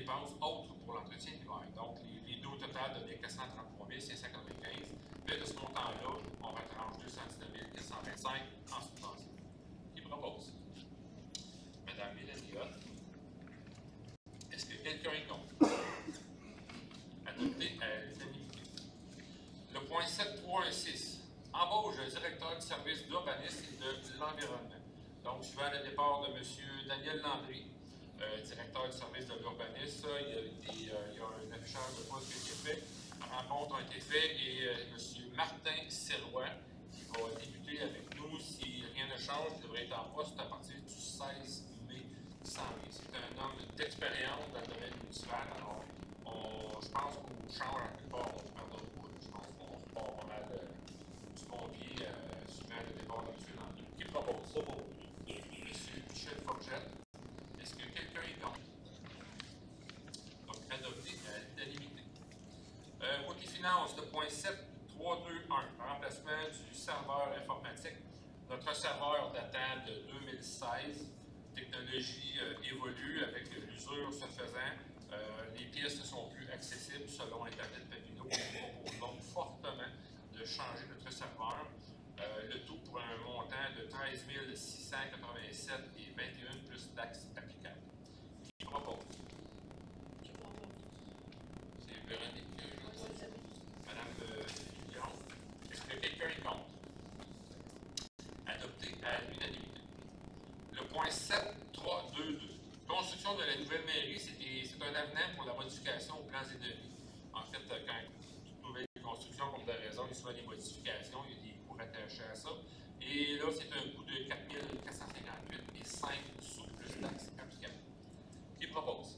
dépenses autres pour l'entretien d'hiver. Donc, les deux au total donnaient 433 595. Mais de ce montant-là, on retranche 219 425 en subvention. Qui propose? Madame Mélanie Hott. Est-ce que quelqu'un est contre? Adopté à l'unanimité. Le point 7.3.16. Embauche un directeur du service d'urbanisme et de l'environnement. Donc, suivant le départ de M. Daniel Landry, directeur du service de l'urbanisme, il y a un affichage de poste qui a été fait. Rencontre a été faite et M. Martin Serrois, qui va débuter avec nous si rien ne change, il devrait être en poste à partir du 16 mai 100. C'est un homme d'expérience dans le domaine municipal. Alors, je pense qu'on change à quelque part, on se perd d'autres routes. Je pense qu'on repart pas mal du pompier suivant le départ de M. Landry. Qui propose ça pour M. Michel Forgette? Est-ce que quelqu'un est contre? Donc, adopté à l'unanimité. Côté finance, le point 7.3.2.1, remplacement du serveur informatique. Notre serveur datant de 2016, technologie évolue avec l'usure se faisant. Les pièces ne sont plus accessibles selon Internet Papineau. Nous proposons fortement de changer notre serveur. Le tout pour un montant de 13 687 et 21 plus taxes applicables. Qui propose? C'est Véronique. Madame Fillon. Est-ce que quelqu'un est contre? Adopté à l'unanimité. Le point 7.3.2.2. Construction de la nouvelle mairie, c'est un avenant pour la modification aux plans et devis. En fait, quand toute nouvelle construction, comme de raison, il y a souvent des modifications, il y a des coûts rattachés à ça. Et là, c'est un coût de 4 458 et 5 sous plus taxes applicables. Qui propose?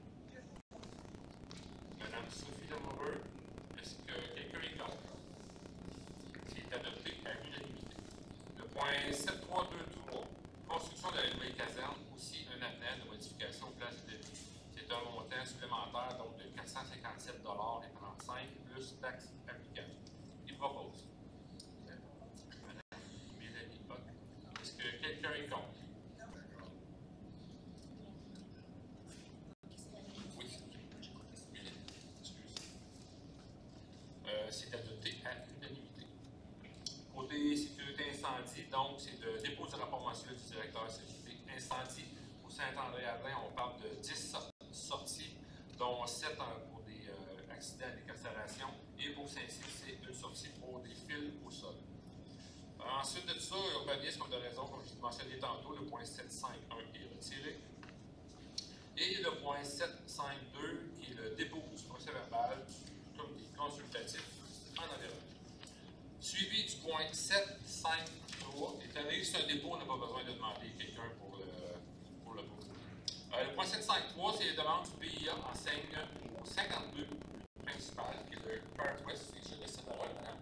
Madame Sophie Lamoureux. Est-ce que quelqu'un est contre? C'est adopté à l'unanimité. Le point 7.3.2.3. Construction de la nouvelle caserne, aussi un avenant de modification au plan de devis. C'est un montant supplémentaire donc de 457,35 plus taxes applicables. Qui propose? Madame Mélanie Hott. Est-ce que quelqu'un est contre? Oui. C'est adopté à l'unanimité. Côté sécurité incendie, donc, c'est le dépôt du rapport mensuel du directeur sécurité incendie. Au Saint-André-Adrien, on parle de 10 sorties, dont 7 pour des accidents et décarcération. Et pour Saint-Cyr, c'est une sortie pour des fils au sol. Ensuite de tout ça, urbanisme, comme de raison, comme je l'ai mentionné tantôt, le point 7.5.1 est retiré. Et le point 7.5.2, qui est le dépôt du procès verbal du comité consultatif en environnement. Suivi du point 7.5.3, étant donné que c'est un dépôt, on n'a pas besoin de demander quelqu'un pour le poser. Le point 7.5.3, c'est les demandes du PIA enseigne au 52 principal, qui est le Carquest. Je laisse la parole, madame.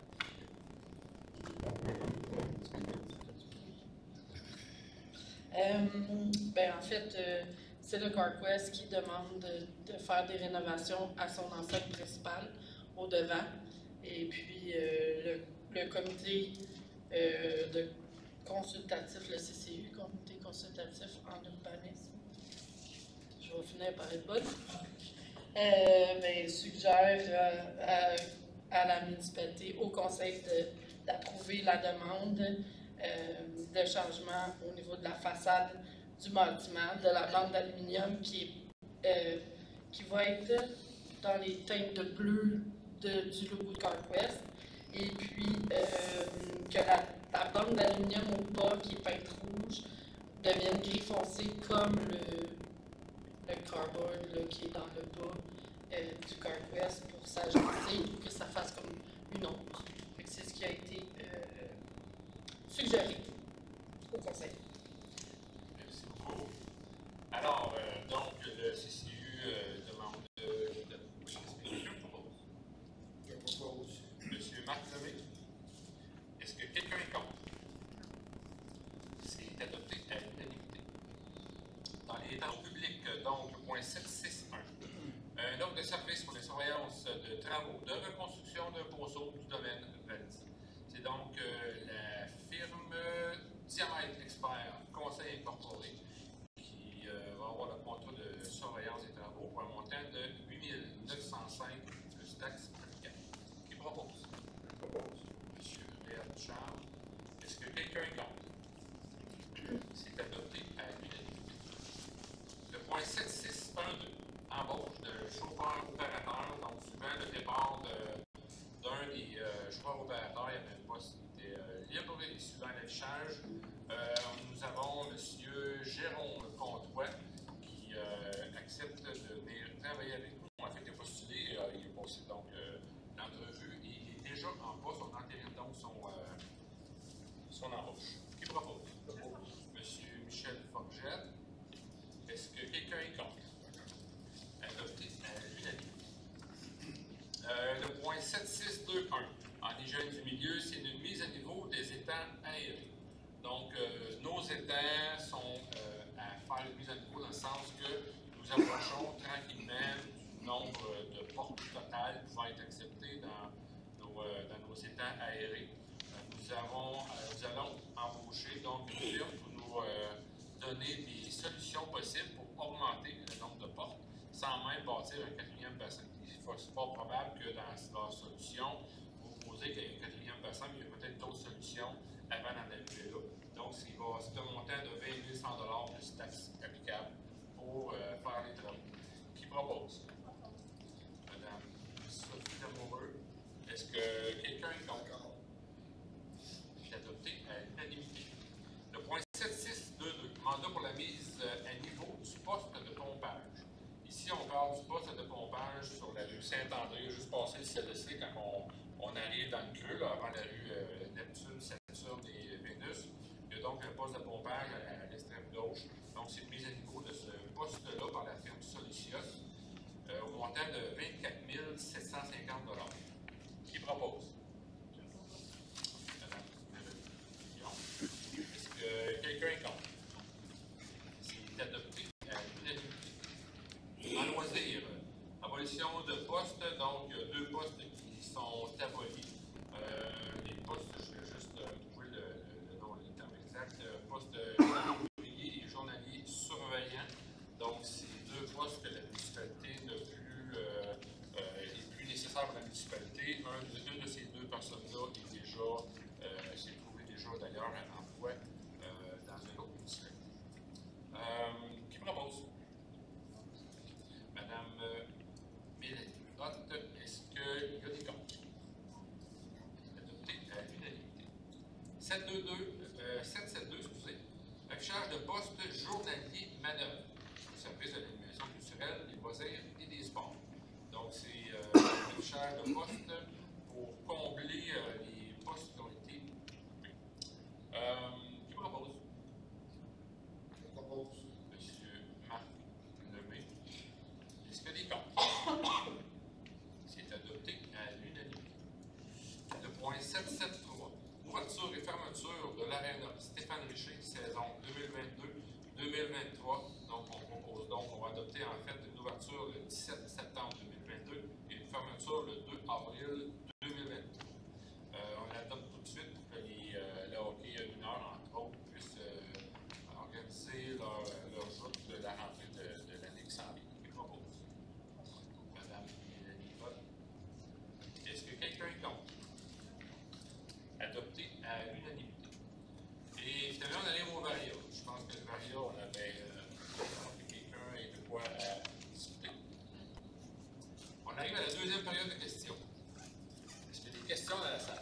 En fait, c'est le Carquest qui demande de faire des rénovations à son enceinte principale au devant. Et puis, le comité de consultatif, le CCU, comité consultatif en urbanisme, je vais finir par être bonne, suggère à la municipalité, au conseil d'approuver la demande de changement au niveau de la façade du bâtiment, de la bande d'aluminium qui va être dans les teintes de bleu du logo de Carquest, et puis que la bande d'aluminium au bas qui est peinte rouge devienne gris foncé comme le cardboard là, qui est dans le bas du Carquest pour s'agencer, que ça fasse comme une ombre. C'est ce qui a été suggéré au conseil. Merci beaucoup. Alors, donc, le CCU demande Je propose. Monsieur Marc Lemay. Est-ce que quelqu'un est contre? C'est adopté à l'unanimité. Dans les travaux publics, donc, le point 7.6.1. Un offre de service pour les surveillances de travaux de reconstruction d'un poseau du domaine urbanisme. C'est donc la firme Diamètre Expert Conseil Incorporé qui va avoir le contrat de surveillance des travaux pour un montant Charles. Est-ce que quelqu'un est contre? C'est adopté à l'unanimité. Le point 7612, embauche de chauffeur-opérateur. Donc, souvent, le départ d'un des chauffeurs-opérateurs, il y avait un poste qui était libre, et suivant l'affichage, nous avons M. Jérôme Comtois qui accepte de venir travailler avec nous. En fait, il a postulé, il a passé donc l'entrevue et il est déjà en poste. On entérine donc son embauche. Qui propose? M. Michel Forgette. Est-ce que quelqu'un est contre? Adopté à l'unanimité. Le point 7621, en hygiène du milieu, c'est une mise à niveau des étangs aérés. Donc, nos étangs sont à faire une mise à niveau dans le sens que nous approchons tranquillement du nombre de portes totales pouvant être acceptées dans nos étangs aérés. Nous allons embaucher donc une firme pour nous donner des solutions possibles pour augmenter le nombre de portes sans même bâtir un quatrième bassin. C'est pas probable que dans leur solution, vous proposez qu'il y ait un quatrième bassin, mais il y a peut-être d'autres solutions avant d'en arriver là. Donc, c'est un montant de 20 100 plus taxes applicables pour faire les travaux. Qui propose? Madame Sophie Lamoureux. Est-ce que quelqu'un est contre? C'est adopté à l'unanimité. Le point 7622, mandat pour la mise à niveau du poste de pompage. Ici, on parle du poste de pompage sur la rue Saint-André, juste passé le CLSC quand on arrive dans le creux, là, avant la rue Neptune, Saturne et Vénus. Il y a donc un poste de pompage à l'extrême gauche. Donc, c'est une mise à niveau de ce poste-là par la firme Solicios au montant de 24 750 $. Qui propose? Madame Lyon. Est-ce que quelqu'un est contre? C'est adopté à l'unanimité. En loisir, abolition de postes, donc deux postes qui sont abolis. Les postes, je vais juste trouver le terme exact, poste ouvrier et journalier surveillant. Donc, c'est deux postes que la municipalité est plus nécessaire pour la municipalité. Une de ces deux personnes-là s'est trouvé déjà d'ailleurs un emploi dans une autre municipalité. Qui propose? Madame Mélanie Hotte, est-ce qu'il y a des comptes? Adopté à l'unanimité. 772, excusez. Affichage de poste journalier manœuvre. Au service de l'animation culturelle, des loisirs et des sports. Donc, c'est l'affichage de poste pour combler les postes qui ont été occupés. Qui propose? Je propose. Monsieur Marc Lemay. Est-ce que des comptes? C'est adopté à l'unanimité. Le point 773. Ouverture et fermeture de l'aréna Stéphane Richer, saison 2022-2023. Donc, on va adopter en fait une ouverture le 17 septembre 2022 et une fermeture le 2 avril 2023. On adopte tout de suite pour que le hockey mineur, entre autres, puissent organiser leur joute de la rentrée de la Ligue sans ligue. Qui propose? Madame Mélanie Hotte. Est-ce que quelqu'un est contre? Adopté à l'unanimité. Et finalement, on allait au Varia. Je pense que le Varia, on avait quelqu'un et de quoi discuter. On arrive à la deuxième période de questions. Est-ce qu'il y a des questions dans la salle?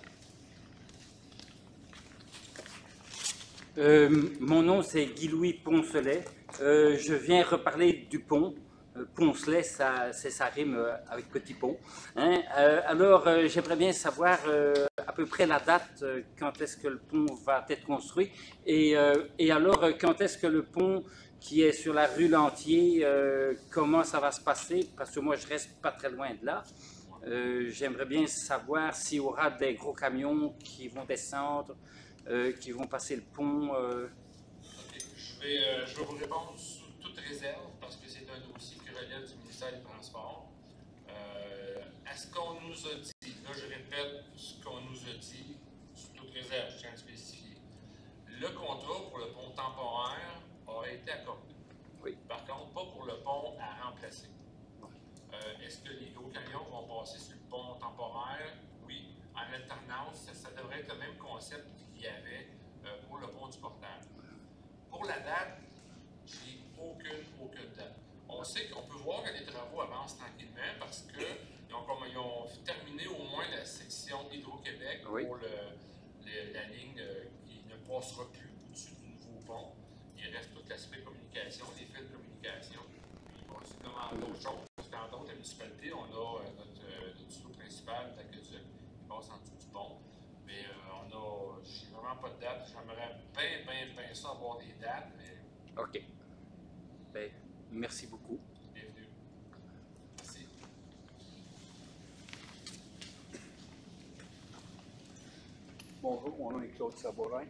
Mon nom c'est Guy-Louis Poncelet. Je viens reparler du pont. Poncelet, ça rime avec petit pont. Hein? Alors, j'aimerais bien savoir à peu près la date, quand est-ce que le pont va être construit. Et alors, quand est-ce que le pont qui est sur la rue Lantier, comment ça va se passer? Parce que moi, je reste pas très loin de là. J'aimerais bien savoir s'il y aura des gros camions qui vont descendre, qui vont passer le pont. Okay. Je vais vous répondre sous toute réserve parce que c'est un dossier qui relève du ministère des Transports. À ce qu'on nous a dit, là je répète ce qu'on nous a dit, sous toute réserve, je tiens à le spécifier. Le contrat pour le pont temporaire aurait été accordé. Oui. Par contre, pas pour le pont à remplacer. Est-ce que les gros camions vont passer sur le pont temporaire? Oui. en alternance, ça devrait être le même concept qu'il y avait pour le pont du portage. Pour la date, j'ai aucune date. On sait qu'on peut voir que les travaux avancent tranquillement parce qu'ils ont terminé au moins la section Hydro-Québec pour la ligne qui ne passera plus au-dessus du nouveau pont. Il reste tout l'aspect communication, les fils de communication. Puis possiblement d'autres choses, parce que dans d'autres municipalités, on a notre tuyau principal d'Aqueduc qui passe en dessous du pont. Mais j'ai vraiment pas de date. J'aimerais bien ça avoir des dates, mais... OK. Ben, merci beaucoup. Bienvenue. Merci. Bonjour, mon nom est Claude Sabourin.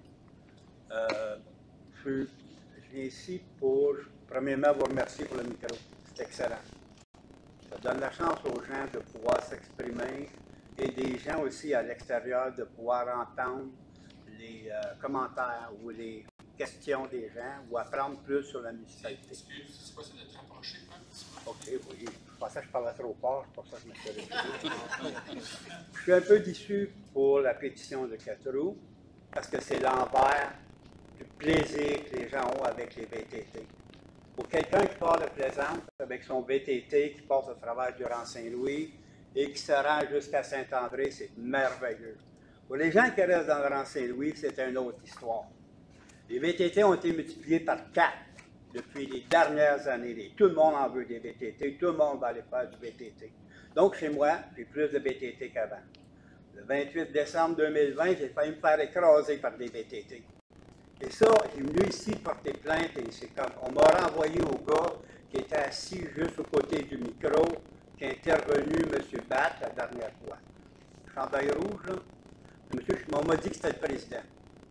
Je viens ici pour, premièrement, vous remercier pour le micro. C'est excellent. Ça donne la chance aux gens de pouvoir s'exprimer et des gens aussi à l'extérieur de pouvoir entendre les commentaires ou les questions des gens ou apprendre plus sur la municipalité. Excuse, c'est possible de te rapprocher un petit peu? OK, oui. Je pensais que je parlais trop fort, c'est pour ça que je me suis réveillé. Je suis un peu déçu pour la pétition de Quattro parce que c'est l'envers du plaisir que les gens ont avec les VTT. Pour quelqu'un qui part de Plaisante avec son VTT qui passe au travers du rang Saint-Louis et qui se rend jusqu'à Saint-André, c'est merveilleux. Pour les gens qui restent dans le rang Saint-Louis, c'est une autre histoire. Les VTT ont été multipliés par 4 depuis les dernières années. Tout le monde en veut des VTT, tout le monde va aller faire du VTT. Donc, chez moi, j'ai plus de VTT qu'avant. Le 28 décembre 2020, j'ai failli me faire écraser par des VTT. Et ça, j'ai venu ici porter plainte et c'est comme on m'a renvoyé au gars qui était assis juste au côté du micro, qui est intervenu, M. Batt, la dernière fois. Chandail rouge, là. Monsieur, on m'a dit que c'était le président.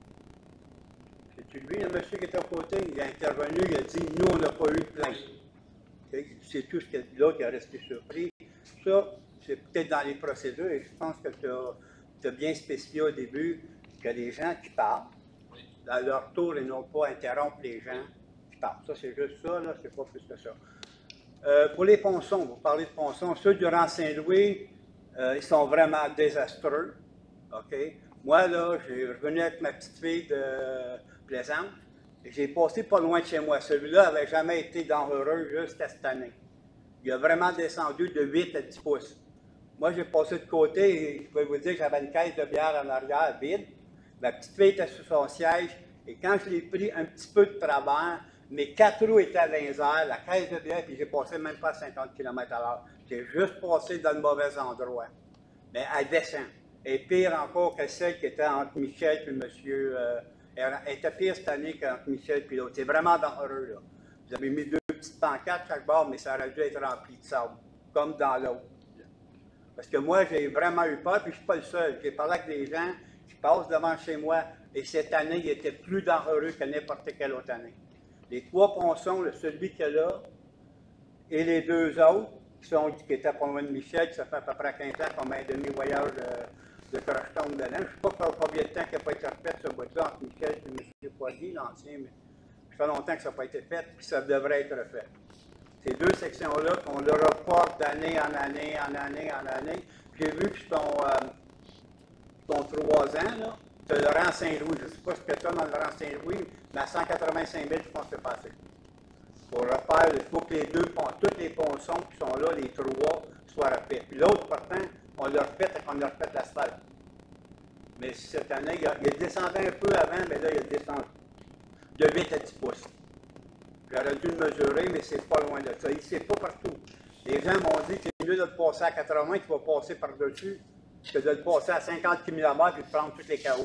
C'est lui, le monsieur qui était à côté, il est intervenu, il a dit « Nous, on n'a pas eu de plainte. Okay? » C'est tout ce que l'autre qui a resté surpris. Ça, c'est peut-être dans les procédures, et je pense que tu as bien spécifié au début que les gens qui parlent, à leur tour, ils n'ont pas interrompre les gens qui parlent. Ça, c'est juste ça, là, c'est pas plus que ça. Pour les ponçons, vous parlez de ponçons, ceux du rang Saint-Louis, ils sont vraiment désastreux. OK? Moi, là, j'ai revenu avec ma petite fille de Plaisante, et j'ai passé pas loin de chez moi. Celui-là n'avait jamais été dangereux jusqu'à cette année. Il a vraiment descendu de 8 à 10 pouces. Moi, j'ai passé de côté, et je peux vous dire que j'avais une caisse de bière en arrière vide. Ma petite fille était sur son siège, et quand je l'ai pris un petit peu de travers, mes 4 roues étaient à 20 heures, la caisse de bière, puis j'ai passé même pas à 50 km/h. J'ai juste passé dans le mauvais endroit. Mais elle descend. Et pire encore que celle qui était entre Michel et monsieur. Elle était pire cette année qu'entre Michel et l'autre. C'est vraiment dangereux, là. Vous avez mis 2 petites pancartes chaque bord, mais ça aurait dû être rempli de sable, comme dans l'autre. Parce que moi, j'ai vraiment eu peur, puis je ne suis pas le seul. J'ai parlé avec des gens qui passent devant chez moi, et cette année, il était plus dangereux que n'importe quelle autre année. Les 3 ponçons, celui qui est là, et les 2 autres, qui étaient pas loin de Michel, ça fait à peu près 15 ans qu'on a un demi-voyage de crocheton dedans. Je ne sais pas combien de temps qu'il n'a pas été refait ce bout-là entre Michel et M. Poirier, l'ancien, mais ça fait longtemps que ça n'a pas été fait, puis ça devrait être refait. Ces 2 sections-là, on le reporte d'année en année, en année, en année. J'ai vu que ton 3 ans, là, tu as le rang Saint-Louis. Je ne sais pas ce que tu as dans le rang Saint-Louis, mais à 185 000, je pense que c'est passé. Pour refaire, il faut que les 2 ponts, tous les ponçons qui sont là, les 3, soient refaits. Puis l'autre, pourtant, on l'a refait et qu'on a refait l'asphalte. Mais cette année, il descendait un peu avant, mais là, il a descendu de 8 à 10 pouces. J'aurais dû le mesurer, mais c'est pas loin de ça. C'est pas partout. Les gens m'ont dit que c'est mieux de le passer à 80 qui va passer par-dessus que de le passer à 50 km et de prendre tous les carreaux.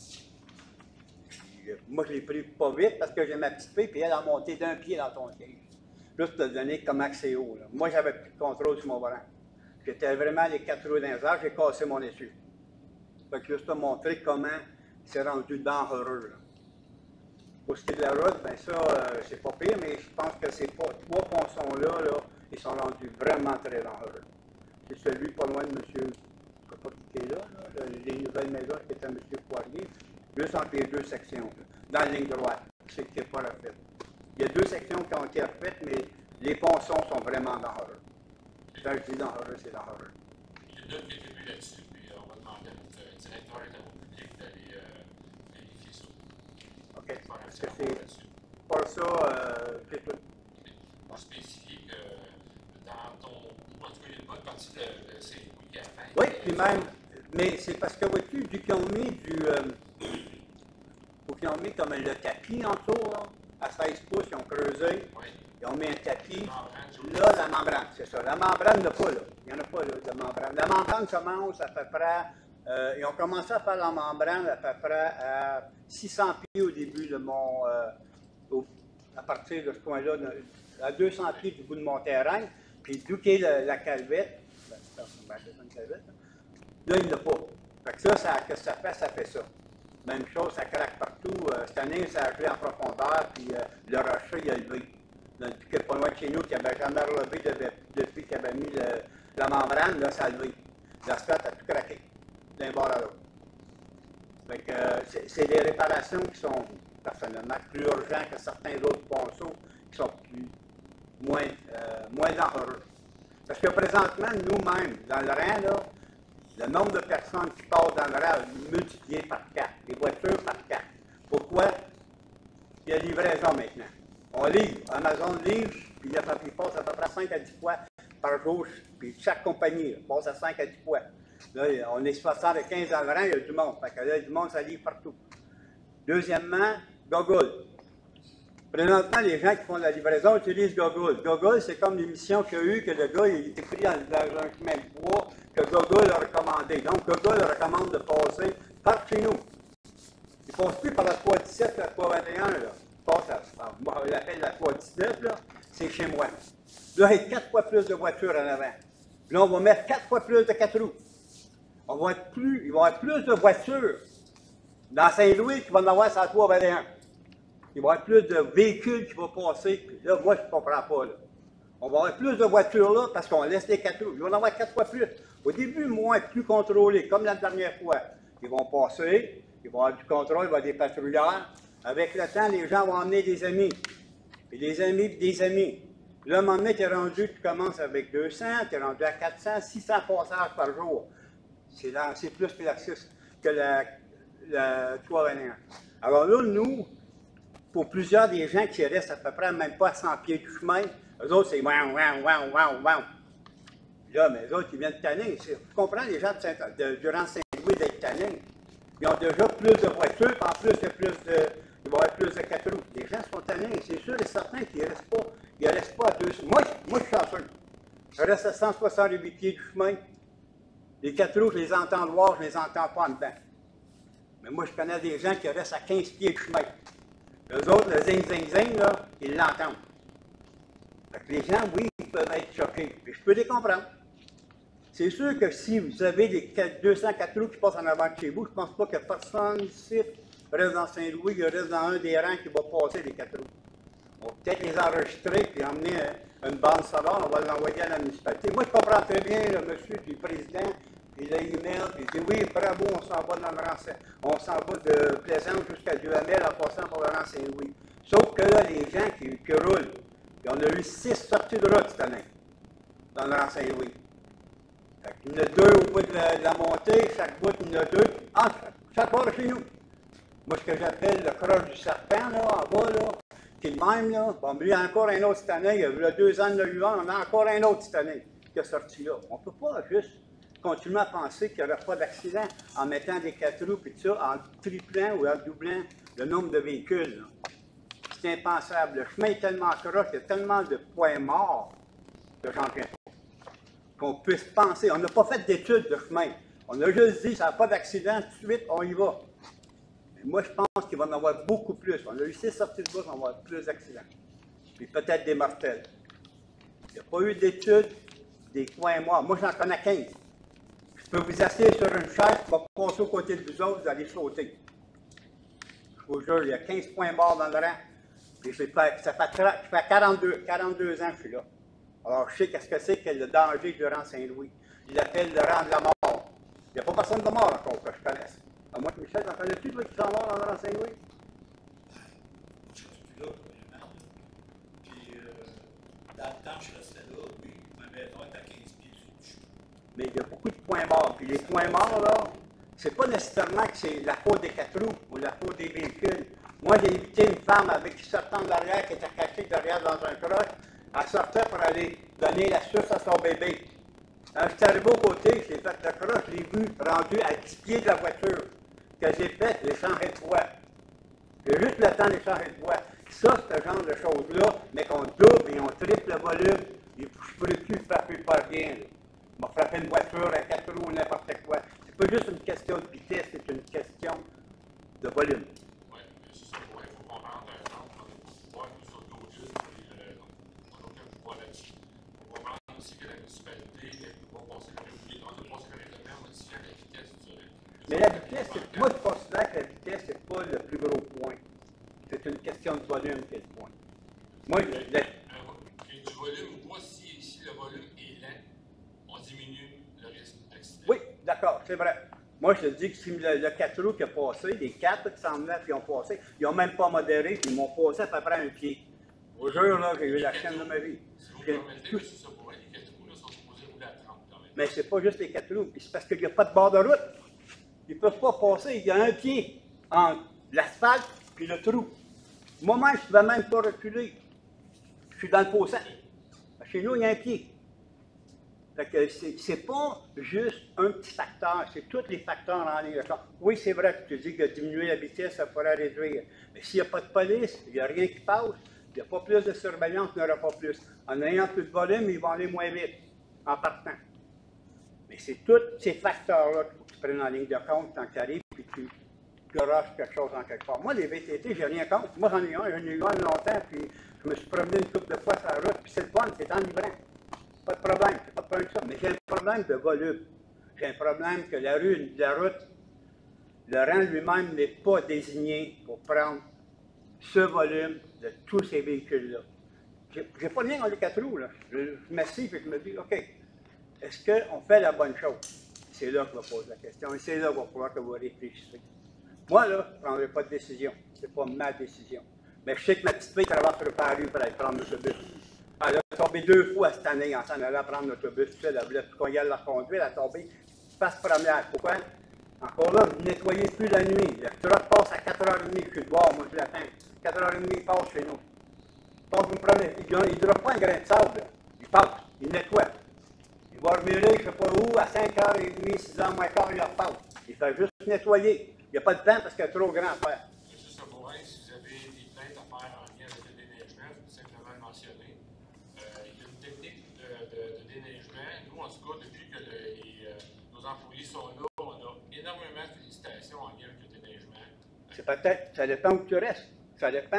Moi, je l'ai pris pas vite parce que j'ai ma petite fille, puis elle a monté d'un pied dans ton siège. Juste pour te donner comment c'est haut. Là. Moi, j'avais plus de contrôle sur mon volant. J'étais vraiment les 4 roues dans les airs, j'ai cassé mon essuie. Fait que juste te montrer comment c'est rendu dangereux. Là. Pour ce qui est de la route, bien ça, c'est pas pire, mais je pense que ces 3 ponçons-là, là, ils sont rendus vraiment très dangereux. C'est celui pas loin de M. qui est là, les nouvelles maisons qui étaient à M. Poirier, juste entre les 2 sections, là, dans la ligne droite, c'est qui n'est pas refait. Il y a 2 sections qui ont été refaites, mais les ponçons sont vraiment dangereux. Quand je dis dangereux, c'est dangereux. Il y a d'autres qui étaient plus là-dessus, puis on va demandé à notre directeur des travaux publics d'aller vérifier ça. OK. Faire un Parce petit que rapport c'est là-dessus. pour ça, c'est tout. Pour spécifier que dans ton. En tout cas, il y a une bonne partie de ces louis qui a fait. Oui, puis même, mais c'est parce que, vois-tu, vu qu'ils ont mis qu'ils ont mis comme le tapis en tour, là, à 16 pouces, ils ont creusé, Oui. ils ont mis un tapis. Membrane, Là, la membrane, c'est ça. La membrane, il n'y en a pas, là. Il n'y en a pas, là, de membrane. La membrane commence à peu près, ils ont commencé à faire la membrane à peu près à 600 pieds au début de à partir de ce point-là, à 200 pieds du bout de mon terrain, puis d'où qu'est la calvette, une calvette, là, il n'y en a pas. Fait que ça, qu'est-ce que ça fait? Ça fait ça. Même chose, ça craque partout. Cette année, ça a gelé en profondeur, puis le rocher, il a levé. Depuis que pas loin de chez nous, qui n'avait jamais relevé depuis qu'il avait mis la membrane, là, ça a levé. L'asphalte a tout craqué, d'un bord à l'autre. Fait que c'est des réparations qui sont, personnellement, plus urgentes que certains autres ponceaux, qui sont moins dangereux. Parce que présentement, nous-mêmes, dans le Rhin, là, le nombre de personnes qui passent dans le Rhin est multiplié par 4, les voitures par 4. Pourquoi? Il y a livraison maintenant. On livre, Amazon livre, puis il passe à peu près 5 à 10 fois par jour, puis chaque compagnie passe à 5 à 10 fois. Là, on est 75 dans le Rhin, il y a du monde. Fait que là, il y a du monde, ça livre partout. Deuxièmement, Google. Présentement, les gens qui font la livraison utilisent Google. Google, c'est comme l'émission qu'il y a eu, que le gars, il est écrit dans un chemin de bois, que Google a recommandé. Donc, Google recommande de passer par chez nous. Il ne passe plus par la 317, la 321, là. Il passe on l'appelle la 319, là, c'est chez moi. Là, il y a 4 fois plus de voitures en avant. Là, on va mettre 4 fois plus de 4 roues. Il va y avoir plus de voitures dans Saint-Louis qu'il va en avoir sur la 321. Il va y avoir plus de véhicules qui vont passer. Puis là, moi, je ne comprends pas. Là. On va avoir plus de voitures là parce qu'on laisse les 4 roues. Ils vont en avoir 4 fois plus. Au début, moins, plus contrôlés, comme la dernière fois. Ils vont passer, ils vont avoir du contrôle, il va y avoir des patrouilleurs. Avec le temps, les gens vont emmener des amis. Puis des amis, puis des amis. Là, à un moment donné, tu es rendu, tu commences avec 200, tu es rendu à 400, 600 passages par jour. C'est plus que la 321. Alors là, nous, pour plusieurs des gens qui restent à peu près même pas à 100 pieds du chemin, eux autres, c'est wow, wow, wow, wow, wow. Là, mais eux autres, ils viennent tanner. Tu comprends, les gens durant Saint-Louis d'être tannés. Ils ont déjà plus de voitures, en plus, il va y avoir plus de 4 roues. Les gens sont tannés. C'est sûr et certain qu'ils ne restent pas à 200. Moi, je suis chanceux. Je reste à 168 pieds du chemin. Les 4 roues, je les entends voir, je ne les entends pas en dedans. Mais moi, je connais des gens qui restent à 15 pieds de chemin. Eux autres, le zing-zing-zing, là, ils l'entendent. Fait que les gens, oui, ils peuvent être choqués. Mais je peux les comprendre. C'est sûr que si vous avez des 204 roues qui passent en avant de chez vous, je ne pense pas que personne ici reste dans Saint-Louis, il reste dans un des rangs qui va passer les 4 roues. On va peut-être les enregistrer et emmener une bande sonore, on va l'envoyer à la municipalité. Moi, je comprends très bien le monsieur du président, il a email, il dit oui, bravo, on s'en va dans le rang on s'en va de Plaisance jusqu'à Duhamel en passant par le rang Saint-Louis. Sauf que là, les gens qui roulent, et on a eu 6 sorties de route cette année, dans le rang Saint-Louis. Il y en a 2 au bout de la montée, chaque bout, il y en a 2, chaque bord de chez nous. Moi, ce que j'appelle le croche du serpent, là, en bas, là, qui est le même, là. Bon, il y a encore un autre cette année, il y a 2 ans de l'UA, on a encore un autre cette année qui est sorti là. On ne peut pas juste continuer à penser qu'il n'y aurait pas d'accident en mettant des 4 roues et tout ça, en triplant ou en doublant le nombre de véhicules. C'est impensable. Le chemin est tellement croche, il y a tellement de points morts que j'en viens pas. Qu'on puisse penser. On n'a pas fait d'études de chemin. On a juste dit, ça n'a pas d'accident, tout de suite, on y va. Mais moi, je pense qu'il va en avoir beaucoup plus. On a eu 6 sorties de bus, on va avoir plus d'accidents. Puis peut-être des mortels. Il n'y a pas eu d'études des points morts. Moi, j'en connais 15. Je peux vous asseoir sur une chaise, je vais passer aux côtés de vous autres, vous allez sauter. Je vous jure, il y a 15 points morts dans le rang. Puis ça fait 42 ans que je suis là. Alors, je sais qu'est-ce que c'est que le danger du rang Saint-Louis. Il l'appelle le rang de la mort. Il n'y a pas personne de mort encore que je connaisse. À moi, Michel, t'en connais-tu, toi, qui sont morts dans le rang Saint-Louis? Je ne suis plus là, premièrement. Puis, dans le temps que je restais là, oui, ma maison est à 15 pieds du chemin. Mais il y a beaucoup de points morts. Puis les points morts, là, c'est pas nécessairement que c'est la faute des 4 roues ou la faute des véhicules. Moi, j'ai évité une femme avec qui sortant de l'arrière, qui était cachée derrière dans un croche. Elle sortait pour aller donner la suce à son bébé. Quand je suis arrivé au côté, j'ai fait le croche, je l'ai vu rendu à 10 pieds de la voiture. Ce que j'ai fait, j'ai changé de voie. J'ai juste le temps de changer de voie. Ça, ce genre de choses-là, mais qu'on double et on triple le volume, je ne pourrais plus frapper pas rien. Je vais frapper une voiture à 4 roues ou n'importe quoi. C'est pas juste une question de vitesse, c'est une question de volume. Oui, c'est ça. Il faut comprendre, par exemple, on n'a pas de pouvoir sur l'autobus, on n'a aucun pouvoir là-dessus. Il faut comprendre aussi que la municipalité, elle ne peut pas passer correctement, modifier la vitesse du soleil. Mais la vitesse, moi je considère que la vitesse, c'est pas le plus gros point. C'est une question de volume qui est le point. Moi, Du volume ou pas, si le volume est lent, on diminue le risque d'accident. oui, d'accord, c'est vrai. Moi, je te dis que si le 4 roues qui a passé, les 4 qui s'en venaient, qui ont passé, ils n'ont même pas modéré, puis ils m'ont passé à peu près un pied. Je vous jure, là, j'ai eu la chaîne de ma vie. Si vous me permettez, M. Sabourin, les 4 roues là, sont supposés rouler à 30 quand même. Mais c'est pas juste les 4 roues, puis c'est parce qu'il n'y a pas de bord de route. Ils ne peuvent pas passer, il y a un pied entre l'asphalte et le trou. Moi-même, je ne pouvais même pas reculer. Je suis dans le fossé. Chez nous, il y a un pied. Fait que c'est pas juste un petit facteur, c'est tous les facteurs en ligne de compte. Oui, c'est vrai que tu dis que diminuer la vitesse, ça pourrait réduire. Mais s'il n'y a pas de police, il n'y a rien qui passe, il n'y a pas plus de surveillance, il n'y aura pas plus. En ayant plus de volume, ils vont aller moins vite, en partant. Mais c'est tous ces facteurs-là qu'il faut que tu prennes en ligne de compte quand tu arrives et tu rushes quelque chose en quelque part. Moi, les VTT, j'ai rien contre. Moi, j'en ai eu un longtemps, puis je me suis promené une couple de fois sur la route, puis c'est le fun, c'est enivrant. Pas de problème, c'est pas de problème que ça. Mais j'ai un problème de volume. J'ai un problème que la route, le rang lui-même n'est pas désigné pour prendre ce volume de tous ces véhicules-là. J'ai pas de lien dans les 4 roues, là. Je m'assieds et je me dis, OK, est-ce qu'on fait la bonne chose? C'est là que je pose la question et c'est là qu'il va falloir que vous réfléchissez. Moi, là, je ne prendrai pas de décision. Ce n'est pas ma décision. Mais je sais que ma petite fille traverse le Paris pour aller prendre l'autobus. Elle a tombé 2 fois cette année en s'en allant prendre l'autobus. Elle voulait qu'on y aille la conduire, elle a tombé face première. Pourquoi? Encore là, vous ne nettoyez plus la nuit. Le truck passe à 4h30, je suis de bord, moi je l'attends. 4h30, il passe chez nous. Donc, vous me prenez, il ne drop pas un grain de sable. Il passe, il nettoie. Il va revirer, je ne sais pas où, à 5h30, 6h moins quart, il repasse. Il fait juste nettoyer. Il n'y a pas de temps parce qu'il y a trop grand à faire. M. Sabourin, si vous avez des plaintes à faire en lien avec le déneigement, je peux simplement le mentionner. Il y a une technique de déneigement. Nous, en tout cas, depuis que nos employés sont là, on a énormément de félicitations en lien avec le déneigement. C'est peut-être, ça dépend où tu restes. Ça dépend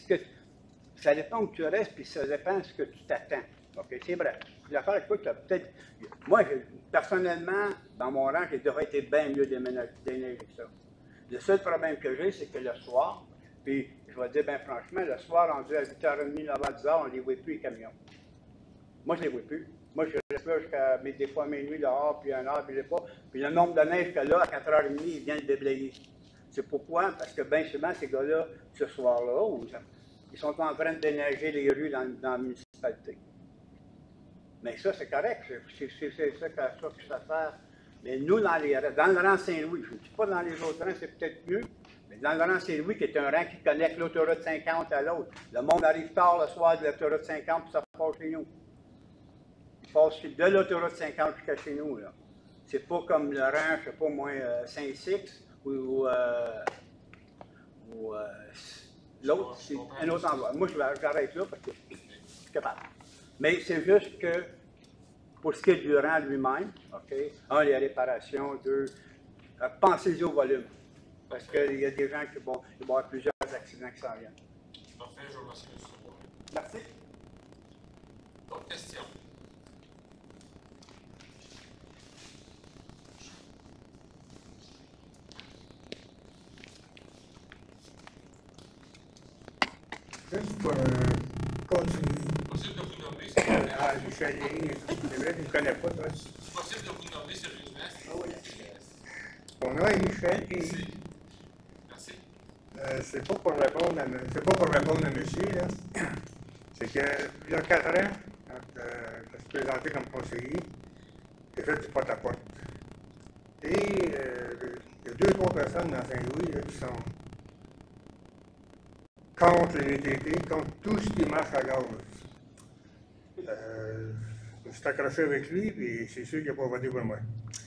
où tu restes, puis ça dépend de ce que tu t'attends. OK, c'est vrai. Je suis d'accord avec toi que peut-être. Moi, personnellement, dans mon rang, j'ai déjà été bien mieux déneiger que ça. Le seul problème que j'ai, c'est que le soir, puis je vais dire bien franchement, le soir, rendu à 8h30, 9h, on ne les voit plus, les camions. Moi, je ne les vois plus. Moi, je reste là jusqu'à des fois minuit dehors, puis 1h, puis je ne sais pas. Puis le nombre de neige que là, à 4h30, il vient de déblayer. C'est pourquoi? Parce que bien souvent, ces gars-là, ce soir-là, ils sont en train de déneiger les rues dans la municipalité. Mais ça, c'est correct. C'est ça qu'il faut faire. Mais nous, dans le rang Saint-Louis, je ne dis pas dans les autres rangs, c'est peut-être mieux, mais dans le rang Saint-Louis, qui est un rang qui connecte l'autoroute 50 à l'autre, le monde arrive tard le soir de l'autoroute 50, puis ça passe chez nous. Il passe de l'autoroute 50 jusqu'à chez nous, là. C'est pas comme le rang, je ne sais pas moi, Saint-Six, ou l'autre, c'est un autre endroit. Moi, j'arrête là parce que je suis capable. Mais c'est juste que, pour ce qui est du rang lui-même, OK, un, les réparations, deux, pensez-y au volume. Parce qu'il y a des gens qui vont avoir plusieurs accidents qui s'en viennent. Parfait, je vous remercie, M. Sabourin. Merci. D'autres questions? Juste pour continuer. Possible de vous nommer, s'il vous plaît? Ah, Michel Herry, c'est vrai, tu ne connais pas, toi. C'est possible de vous nommer sérieusement? Ah oui. Mon nom est Michel Herry. Merci. C'est pas pour répondre à monsieur, là. C'est que, il y a 4 ans, quand je me suis présenté comme conseiller, j'ai fait du porte-à-porte. Et 2-3 personnes dans Saint-Louis là, qui sont contre le VTT, contre tout ce qui marche à gaz. Je me suis accroché avec lui, puis c'est sûr qu'il n'a pas voté pour moi.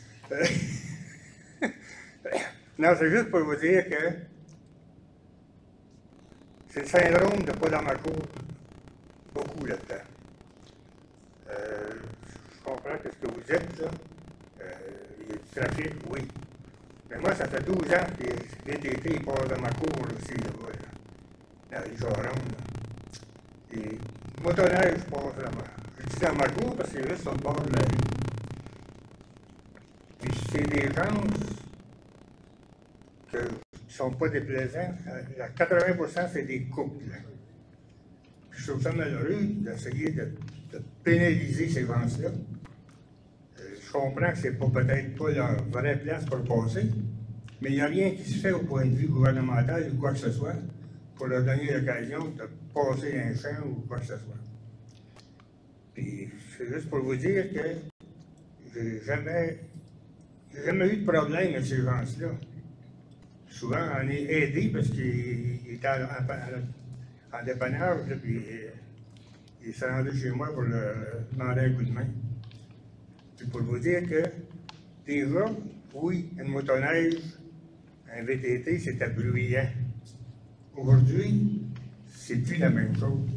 Non, c'est juste pour vous dire que c'est le syndrome de pas dans ma cour beaucoup là-dedans. Je comprends ce que vous dites, là. Il y a du trafic, oui. Mais moi, ça fait 12 ans que les VTT passent dans ma cour aussi, là-bas, là, dans les Jorons, là. Et motoneige passe là-bas. Je dis dans ma cour parce que c'est juste sur le bord de la rue. Puis c'est des gens qui ne sont pas déplaisants. À 80%, c'est des couples. Puis je trouve ça malheureux d'essayer de pénaliser ces gens-là. Je comprends que c'est peut-être pas leur vraie place pour le passer, mais il n'y a rien qui se fait au point de vue gouvernemental ou quoi que ce soit pour leur donner l'occasion de passer un champ ou quoi que ce soit. Puis c'est juste pour vous dire que j'ai jamais eu de problème avec ces gens-là. Souvent, on est aidé parce qu'il était en dépannage, là, puis il s'est rendu chez moi pour demander un coup de main. C'est pour vous dire que, déjà, oui, une motoneige, un VTT, c'était bruyant. Aujourd'hui, c'est plus la même chose.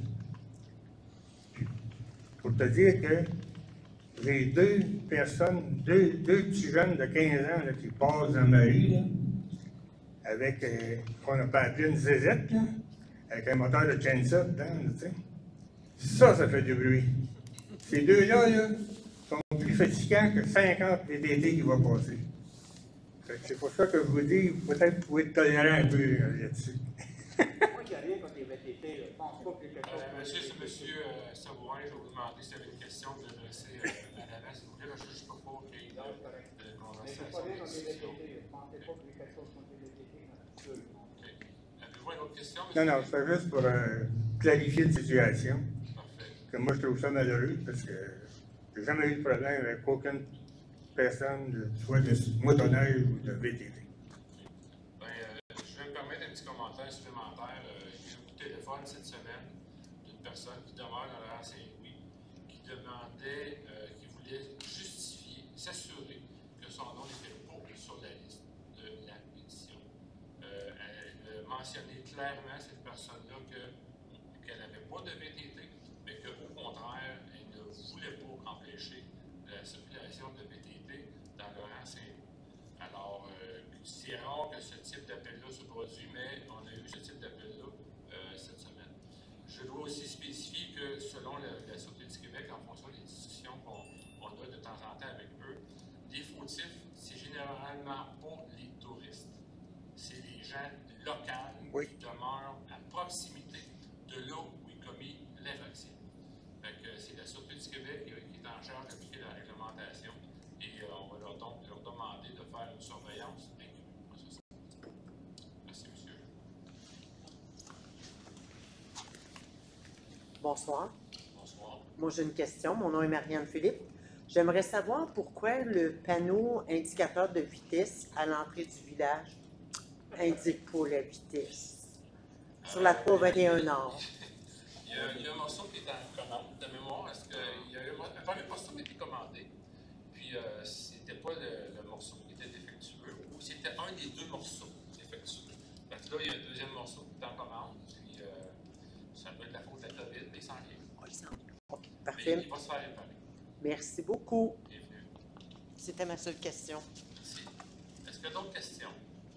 Pour te dire que j'ai deux petits jeunes de 15 ans là, qui passent dans ma rue, là, avec, qu'on peut appeler une zézette, là, avec un moteur de Gensa dedans, là, tu sais. Ça fait du bruit. Ces deux-là, là, sont plus fatigants que 50 VTT qui vont passer. C'est pour ça que je vous dis, peut-être vous pouvez tolérer un peu là-dessus. Moi, il n'y a rien contre les VTT. Je ne pense pas que les personnes... Monsieur Sabourin, je vais vous demander si vous avez une question de l'adresser à l'avant, s'il vous plaît, parce que je ne peux pas qu'il y ait de conversation. Je ne pensais pas qu'il y avait quelque chose contre les VTT. Avez-vous une autre question? Non, non, c'est juste pour clarifier la situation. Parfait. Que moi, je trouve ça malheureux parce que j'ai jamais eu de problème avec aucune personne, soit de motoneige ou de VTT. Ben, je vais me permettre un petit commentaire supplémentaire. J'ai eu un coup de téléphone cette semaine d'une personne qui demeure dans la Saint-Louis, qui demandait, qui voulait justifier, s'assurer que son nom n'était pas sur la liste de la pétition. Elle mentionnait clairement, cette personne-là, qu'elle n'avait pas de VTT, mais qu'au contraire, elle ne voulait pas empêcher la circulation de VTT dans le rang Saint-Louis. Alors, c'est rare que ce type d'appel-là se produise, mais on a eu ce type d'appel-là cette semaine. Je dois aussi spécifier que selon la Sûreté du Québec, en fonction des discussions qu'on a de temps en temps avec eux, les fautifs, c'est généralement pas les touristes. C'est les gens locaux qui demeurent à proximité de là où est commis l'infraction. C'est la Sûreté du Québec qui est en charge d'appliquer la réglementation et on va donc leur demander de faire une surveillance inclue en ce sens. Merci, monsieur. Bonsoir. Bonsoir. Moi, j'ai une question. Mon nom est Marianne Philippe. J'aimerais savoir pourquoi le panneau indicateur de vitesse à l'entrée du village indique pas la vitesse sur la 321 Nord. Il y a un morceau qui est en commande de mémoire. Est-ce qu'il y a eu un premier morceau qui a été commandé, puis c'était pas le morceau qui était défectueux, ou c'était un des deux morceaux défectueux. Donc là, il y a un deuxième morceau qui est en commande, puis ça doit être la faute de la COVID, mais il s'en vient. OK, parfait. Mais il va se faire réparer. Merci beaucoup. Bienvenue. C'était ma seule question. Merci. Est-ce qu'il y a d'autres questions?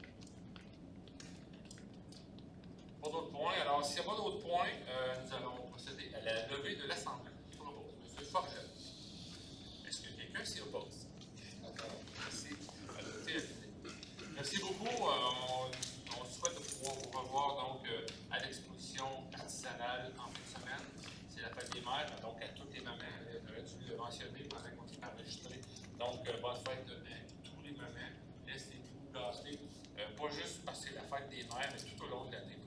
Pas d'autres points. Alors, s'il n'y a pas d'autres points, nous allons procéder à la levée de l'Assemblée. Qui propose? M. Forget. Est-ce que quelqu'un s'y oppose? Merci. Merci beaucoup. On souhaite pouvoir vous revoir donc, à l'exposition artisanale en fin de semaine. C'est la fête des mères, donc à toutes les mamans. J'aurais dû le mentionner pendant qu'on s'est enregistré. Donc, bonne fête à tous les mamans. Laissez-vous gâter. Pas juste parce que c'est la fête des mères, mais tout au long de l'année.